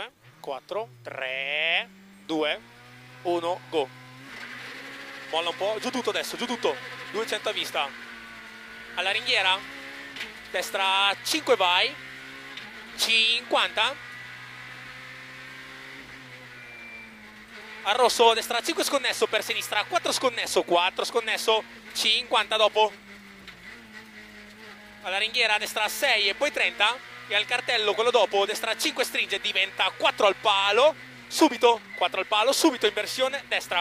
5, 4, 3, 2, 1, go. Molla un po', giù tutto adesso, giù tutto. 200 a vista. Alla ringhiera, destra 5 vai, 50. Al rosso, destra 5 sconnesso per sinistra, 4 sconnesso, 4 sconnesso, 50 dopo. Alla ringhiera, destra 6 e poi 30. E al cartello, quello dopo, destra 5 stringe, diventa 4 al palo, subito, 4 al palo, subito inversione, destra.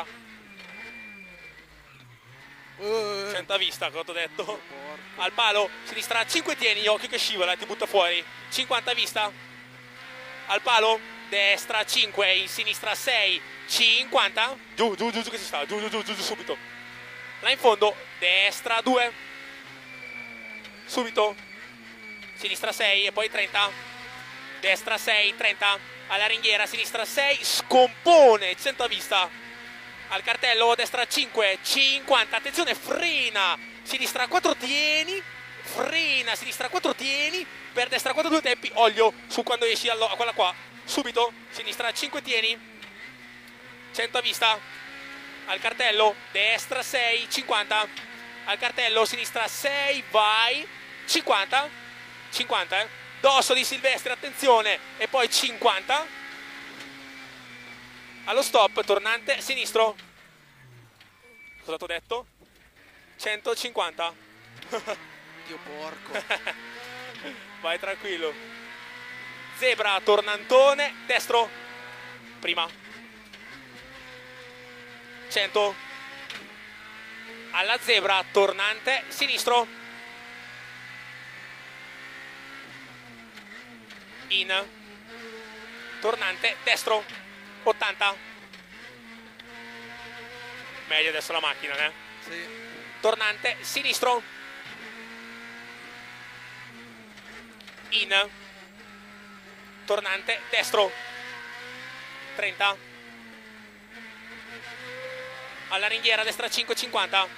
100 a vista, cosa ti ho detto? Al palo, sinistra 5 tieni, occhio che scivola e ti butta fuori. 50 a vista. Al palo, destra 5, in sinistra 6, 50. Giù che si sta, giù subito. Là in fondo, destra 2. Subito. Sinistra 6 e poi 30. Destra 6, 30. Alla ringhiera, sinistra 6, scompone, 100 a vista. Al cartello, destra 5, 50, attenzione, frena, sinistra 4 tieni, frena, sinistra 4 tieni, per destra 4 2 tempi, olio su quando esci a quella qua, subito, sinistra 5 tieni, 100 a vista, al cartello, destra 6, 50, al cartello, sinistra 6, vai, 50, 50, dosso di Silvestri, attenzione, e poi 50, allo stop, tornante, sinistro. Cosa ti ho detto? 150. Dio porco. Vai tranquillo. Zebra, tornantone, destro. Prima. 100. Alla zebra, tornante, sinistro. In. Tornante, destro. 80. Meglio adesso la macchina, eh? Sì. Tornante, sinistro. In. Tornante, destro. 30. Alla ringhiera, destra 5, 50.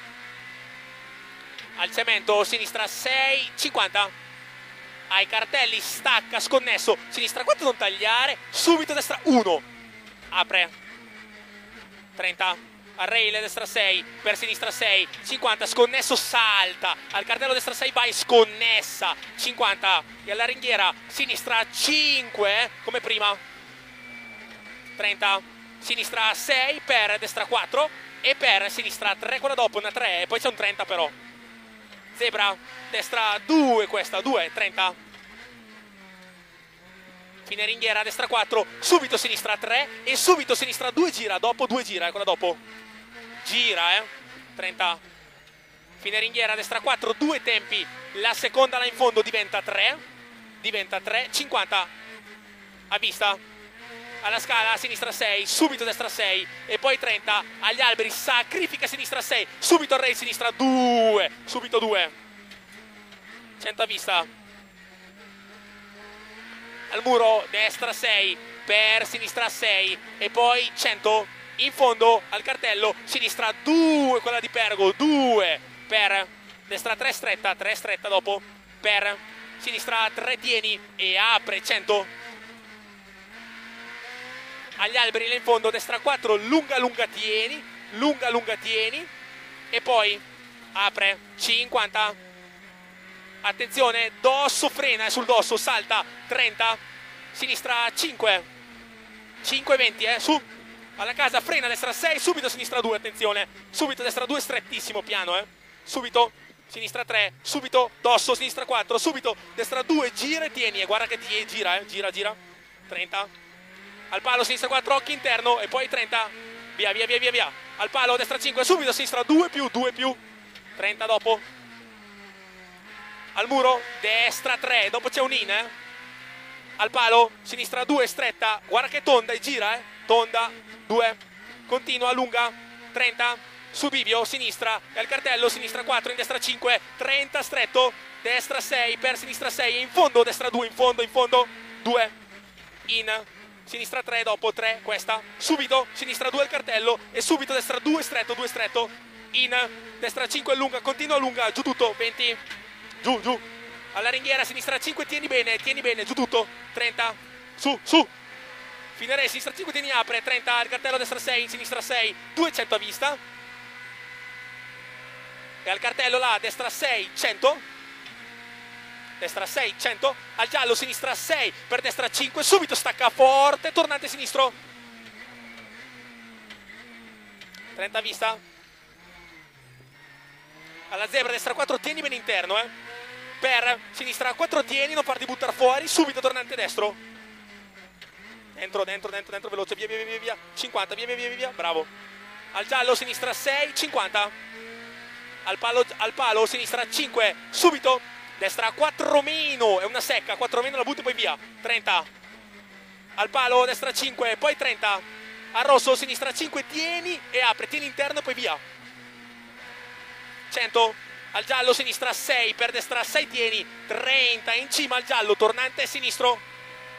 Al cemento, sinistra 6, 50. Ai cartelli, stacca, sconnesso. Sinistra 4, non tagliare. Subito destra 1. Apre. 30. Al rail, destra 6, per sinistra 6, 50, sconnesso, salta. Al cartello destra 6 vai, sconnessa, 50. E alla ringhiera, sinistra 5, come prima. 30. Sinistra 6, per destra 4 e per sinistra 3, quella dopo, una 3, e poi c'è un 30 però. Zebra, destra 2, questa, 2, 30. Fine ringhiera, destra 4, subito sinistra 3 e subito sinistra 2 gira, dopo 2 gira, quella dopo. Gira, 30. Fine ringhiera, destra 4, 2 tempi, la seconda là in fondo diventa 3, 50, a vista. Alla scala, sinistra 6, subito destra 6 e poi 30, agli alberi, sacrifica sinistra 6, subito al rail, sinistra 2, subito 2. 100 a vista. Al muro, destra 6, per sinistra 6 e poi 100, in fondo al cartello, sinistra 2, quella di Pergo, 2, per destra 3 stretta dopo, per sinistra 3 tieni e apre, 100. Agli alberi là in fondo, destra 4, lunga tieni e poi apre, 50. Attenzione, dosso frena, sul dosso, salta, 30, sinistra 5, 20, su, alla casa, frena, destra 6, subito sinistra 2, attenzione, subito destra 2, strettissimo, piano, subito, sinistra 3, subito, dosso, sinistra 4, subito, destra 2, gira e tieni, guarda che ti gira, gira, 30, al palo, sinistra 4, occhi interno, e poi 30, via, al palo, destra 5, subito, sinistra 2 più, 30 dopo. Al muro, destra 3, dopo c'è un in, al palo, sinistra 2, stretta, guarda che tonda e gira, tonda, 2, continua, lunga, 30, su bivio, sinistra, e al cartello, sinistra 4, in destra 5, 30, stretto, destra 6, per sinistra 6, e in fondo, destra 2, in fondo, 2, in, sinistra 3, dopo 3, questa, subito, sinistra 2 al cartello, e subito destra 2, stretto, in, destra 5, lunga, continua, lunga, giù tutto, 20, giù, alla ringhiera, sinistra 5, tieni bene, giù tutto, 30, su, Finirei sinistra 5, tieni, apre, 30, al cartello destra 6, in sinistra 6, 200 a vista. E al cartello là, destra 6, 100. Destra 6, 100. Al giallo, sinistra 6, per destra 5, subito stacca forte, tornante sinistro. 30 a vista. Alla zebra, destra 4, tieni bene interno, Per sinistra 4, tieni, non farti buttare fuori, subito tornante destro. Dentro, veloce, via, 50, via, bravo. Al giallo, sinistra 6, 50. Al palo, sinistra 5, subito. Destra 4 meno, è una secca, 4 meno la butti, poi via. 30. Al palo, destra 5, poi 30. Al rosso, sinistra 5, tieni e apre, tieni interno e poi via. 100. Al giallo, sinistra 6, per destra 6, tieni. 30, in cima al giallo, tornante sinistro.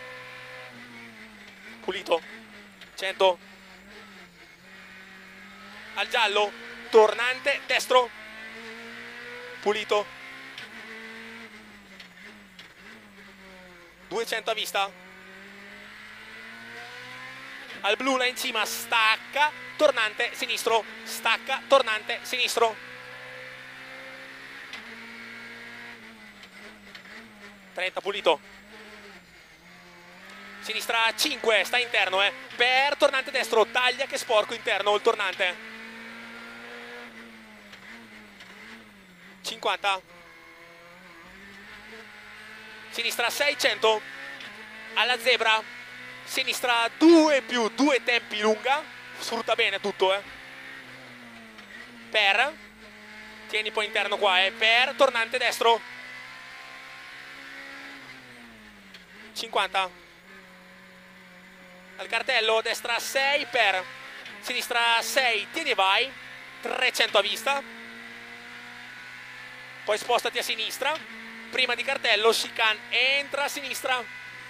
Pulito. 100. Al giallo, tornante destro. Pulito. 200 a vista. Al blu là in cima, stacca, tornante sinistro. Stacca, tornante sinistro. 30, pulito. Sinistra 5, sta interno, per tornante destro, taglia che sporco interno il tornante. 50. Sinistra 600. Alla zebra, sinistra 2 più 2 tempi lunga, sfrutta bene tutto, Per, tieni poi interno qua, per tornante destro. 50. Al cartello, destra 6, per sinistra 6, tieni e vai, 300 a vista. Poi spostati a sinistra, prima di cartello, chicane, entra a sinistra.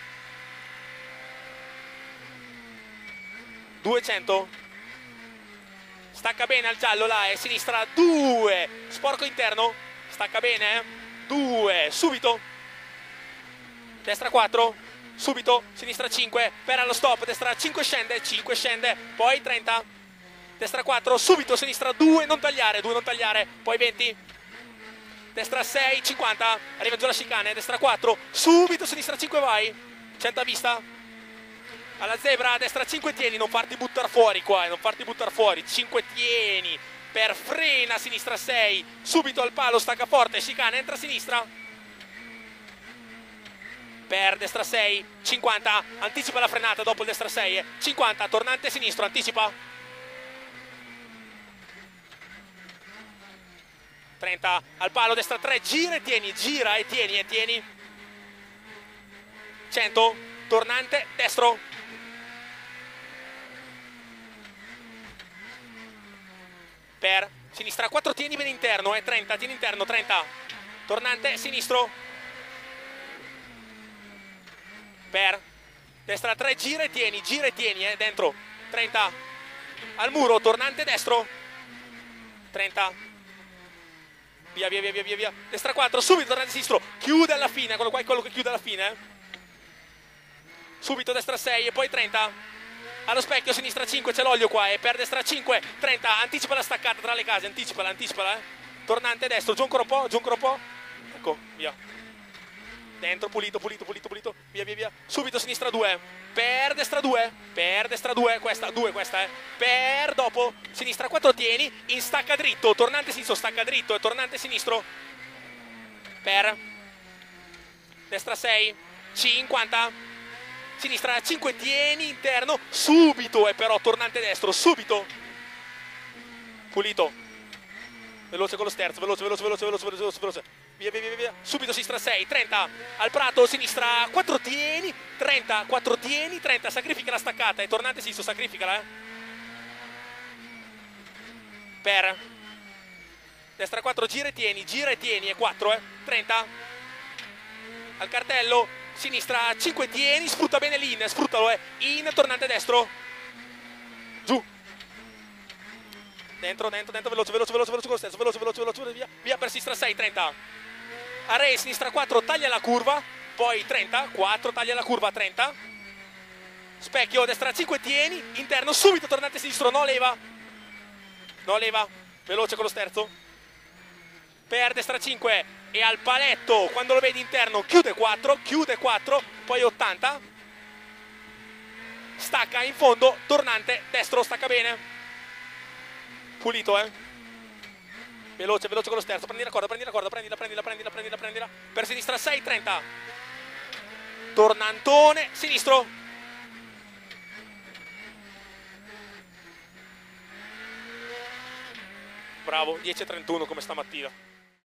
200. Stacca bene al giallo là, sinistra 2, sporco interno, stacca bene, 2, subito. Destra 4. Subito, sinistra 5, per allo stop, destra 5 scende, poi 30, destra 4, subito, sinistra 2, non tagliare, poi 20, destra 6, 50, arriva giù la chicane, destra 4, subito, sinistra 5 vai, 100 a vista, alla zebra, destra 5 tieni, non farti buttare fuori qua, 5 tieni, per frena, sinistra 6, subito al palo, stacca forte, chicane, entra a sinistra. Per destra 6, 50, anticipa la frenata dopo il destra 6, 50, tornante sinistro, anticipa. 30, al palo, destra 3, gira e tieni. 100, tornante destro. Per sinistra 4, tieni bene interno, 30, tieni interno, 30, tornante sinistro. Per destra 3, gira e tieni, dentro, 30, al muro, tornante destro, 30, via, destra 4, subito, tornante sinistro, chiude alla fine, quello qua è quello che chiude alla fine, subito destra 6 e poi 30, allo specchio, sinistra 5, c'è l'olio qua, per destra 5, 30, anticipa la staccata tra le case, anticipala, tornante destro, giù ancora un po', ecco, via. Dentro, pulito, via, subito sinistra 2, per destra 2, questa, per dopo, sinistra 4 tieni, in stacca dritto, tornante sinistro, stacca dritto e tornante sinistro, per destra 6, 50, sinistra 5 tieni, interno, subito, però tornante destro, subito, pulito, veloce con lo sterzo, veloce. Via, subito sinistra 6, 30, al prato, sinistra 4 tieni, 30, sacrifica la staccata, tornante sinistro, sacrificala, Per, destra 4, gira e tieni, 4, 30, al cartello, sinistra 5 tieni, sfrutta bene l'in, sfruttalo, in, tornante destro, giù. Dentro, veloce, via per sinistra 6, 30. Array, sinistra 4, taglia la curva, poi 30, 4, taglia la curva, 30. specchio, destra 5, tieni, interno, subito tornante sinistro, no leva, veloce con lo sterzo, per destra 5 e al paletto, quando lo vedi interno, chiude 4, poi 80, stacca in fondo, tornante, destro, stacca bene, pulito veloce con lo sterzo, prendi la corda, prendila, per sinistra 6, 30, tornantone, sinistro, bravo, 10:31 come stamattina.